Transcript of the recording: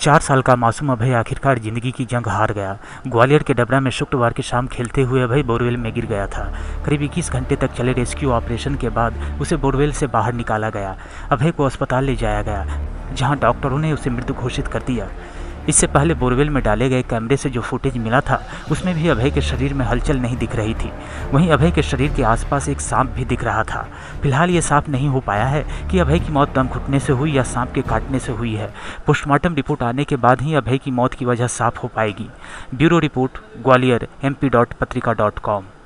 4 साल का मासूम अभय आखिरकार जिंदगी की जंग हार गया। ग्वालियर के डबरा में शुक्रवार की शाम खेलते हुए अभय बोरवेल में गिर गया था। करीब 21 घंटे तक चले रेस्क्यू ऑपरेशन के बाद उसे बोरवेल से बाहर निकाला गया। अभय को अस्पताल ले जाया गया, जहां डॉक्टरों ने उसे मृत घोषित कर दिया। इससे पहले बोरवेल में डाले गए कैमरे से जो फुटेज मिला था, उसमें भी अभय के शरीर में हलचल नहीं दिख रही थी। वहीं अभय के शरीर के आसपास एक सांप भी दिख रहा था। फिलहाल ये साफ नहीं हो पाया है कि अभय की मौत दम घुटने से हुई या सांप के काटने से हुई है। पोस्टमार्टम रिपोर्ट आने के बाद ही अभय की मौत की वजह साफ हो पाएगी। Bureau report, Gwalior, mp.patrika.com।